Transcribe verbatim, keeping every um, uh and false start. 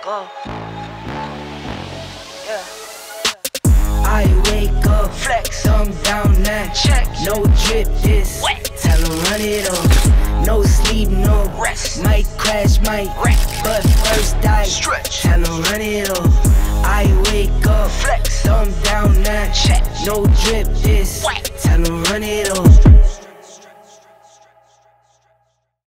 up. Yeah. I wake up, Flex. thumb down now. Check. No drip, this. Wet. Tell 'em run it up. No sleep, no Rest. Might crash, might Wreck. but first I Stretch. Tell 'em run it up. I wake up, Flex. thumb down now. Check. No drip, this. Wet. Tell 'em run it